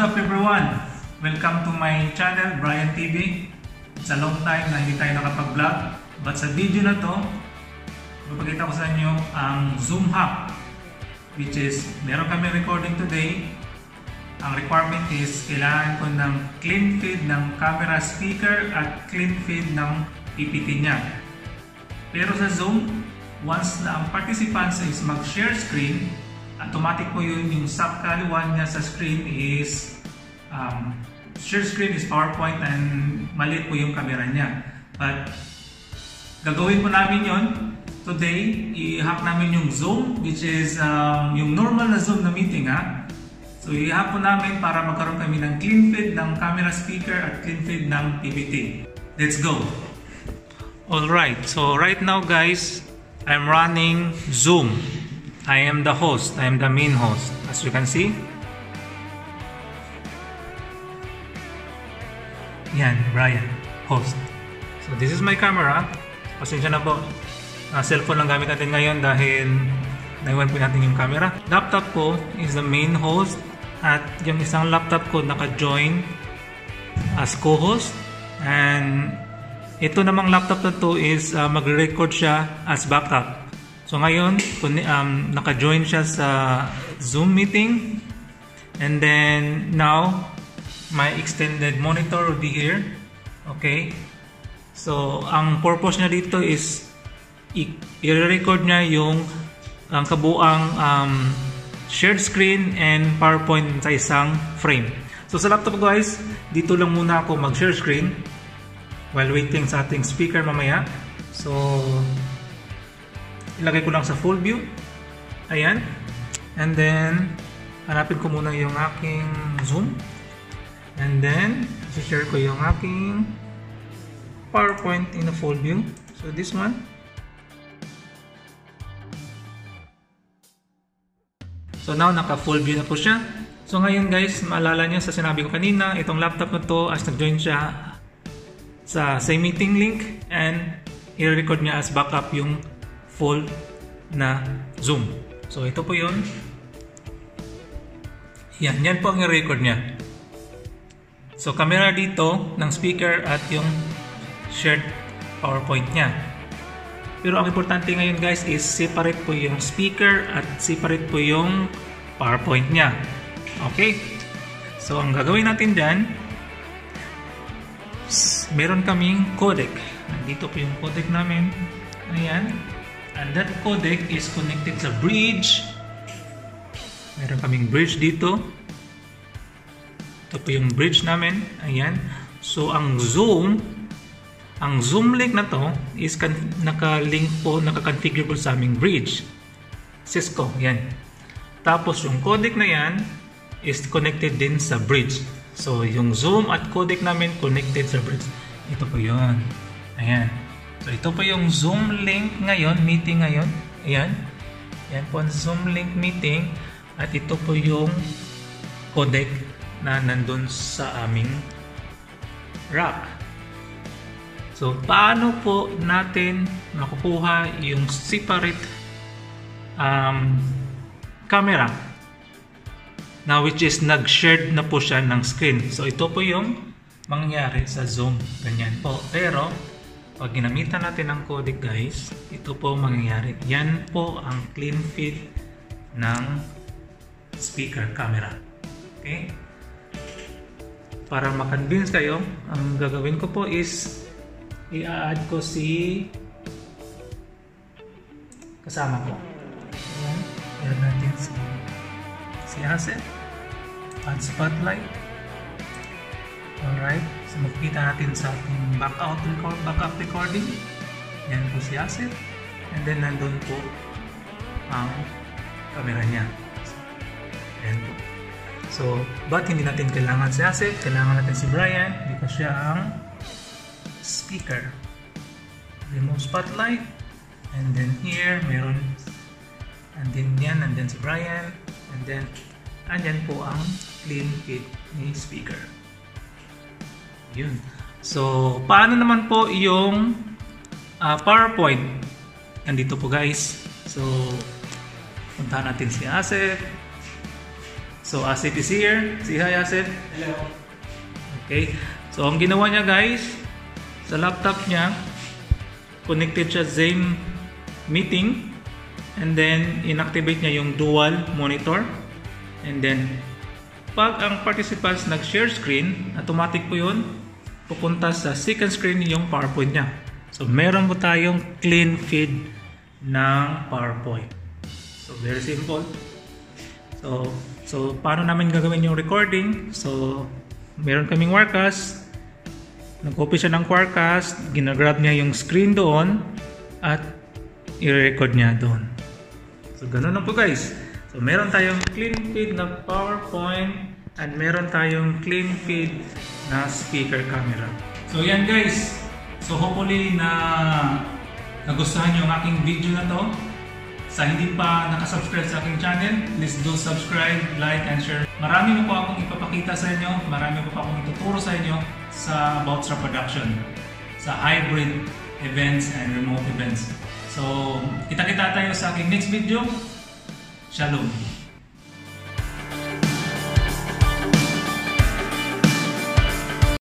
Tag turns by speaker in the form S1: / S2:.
S1: up everyone? Welcome to my channel, Brian TV. It's a long time na hindi tayo nakapag-vlog. But sa video na to, ipapakita ko sa inyo ang Zoom hack. Which is, meron kami recording today. Ang requirement is, kailangan ko ng clean feed ng camera speaker at clean feed ng PPT niya. Pero sa Zoom, once na ang participants is mag-share screen, automatic po yun, yung subkaliwan niya sa screen is share screen is PowerPoint and maliit po yung camera niya. But gagawin po namin yon today. I-hack namin yung Zoom, which is yung normal na Zoom na meeting ha. So i-hack po namin para magkaroon kami ng clean feed ng camera speaker at clean feed ng PPT. Let's go! Alright, so right now guys, I'm running Zoom. I am the host, I am the main host, as you can see. Yan, Brian, host. So this is my camera. Pasensya na po, cellphone lang gamit natin ngayon dahil naiwan po natin yung camera. Laptop ko is the main host at yung isang laptop ko naka-join as co-host. And ito namang laptop na to is magre-record siya as backup. So ngayon, naka-join siya sa Zoom meeting. And then now, my extended monitor will be here. Okay. So, ang purpose niya dito is i-record niya yung kabuang shared screen and PowerPoint sa isang frame. So sa laptop guys, dito lang muna ako mag-share screen while waiting sa ating speaker mamaya. So, ilagay ko lang sa full view. Ayan. And then, hanapin ko muna yung aking Zoom. And then, share ko yung aking PowerPoint in a full view. So, this one. So, now, naka-full view na po siya. So, ngayon guys, maalala niyo sa sinabi ko kanina, itong laptop na to, as nag-join siya sa same meeting link and i-record niya as backup yung full na Zoom. So ito po yun. Yan po ang i-record niya. So camera dito ng speaker at yung shared PowerPoint niya. Pero ang importante ngayon guys is separate po yung speaker at separate po yung PowerPoint niya. Okay? So ang gagawin natin dyan, meron kaming codec. Nandito po yung codec namin. Ayan. And that codec is connected sa bridge. Meron kaming bridge dito. Ito po yung bridge namin. Ayan. So, ang Zoom link na to is naka-link po, naka-configure po sa aming bridge. Cisco. Yan. Tapos, yung codec na yan is connected din sa bridge. So, yung Zoom at codec namin connected sa bridge. Ito po yun. Ayan. So, ito po yung Zoom link ngayon, meeting ngayon. Ayan. Ayan po ang Zoom link meeting. At ito po yung codec na nandun sa aming rack. So, paano po natin makukuha yung separate camera na which is nag-shared na po siya ng screen. So, ito po yung mangyayari sa Zoom. Ganyan po. Pero, pag ginamitan natin ang codec guys, ito po mangyayari. Yan po ang clean feed ng speaker camera. Okay? Para ma-convince kayo, ang gagawin ko po is i-add ko si kasama ko. Ayan. I-add natin si asset. Add spotlight. Alright. So makikita natin sa ating backup recording. Yan po si asset. And then nandun po ang camera niya. Yan po. So, but hindi natin kailangan si asset. Kailangan natin si Brian because siya ang speaker. Remove spotlight. And then here, meron. And then yan, and then si Brian. And then, andyan po ang clean feed ni speaker. Yun. So, paano naman po yung PowerPoint? Nandito po guys. So, puntahan natin si asset. So Asif is here. Say hi, Asif.
S2: Hello.
S1: Okay. So ang ginawa niya guys, sa laptop niya, connected siya Zoom meeting, and then inactivate niya yung dual monitor, and then pag ang participants nag-share screen, automatic po yun, pupunta sa second screen yung PowerPoint niya. So meron po tayong clean feed ng PowerPoint. So very simple. So paano namin gagawin yung recording? So meron kaming Warcast, nag-copy siya ng Warcast, ginagrab niya yung screen doon at i-record niya doon. So ganun lang po guys. So meron tayong clean feed na PowerPoint at meron tayong clean feed na speaker camera. So yan guys. So hopefully na nagustuhan nyo ang aking video na to. Sa hindi pa nakasubscribe sa aking channel, please do subscribe, like, and share. Marami mo po akong ipapakita sa inyo, marami po akong ituturo sa inyo about sa production, sa hybrid events and remote events. So, kita-kita tayo sa aking next video. Shalom!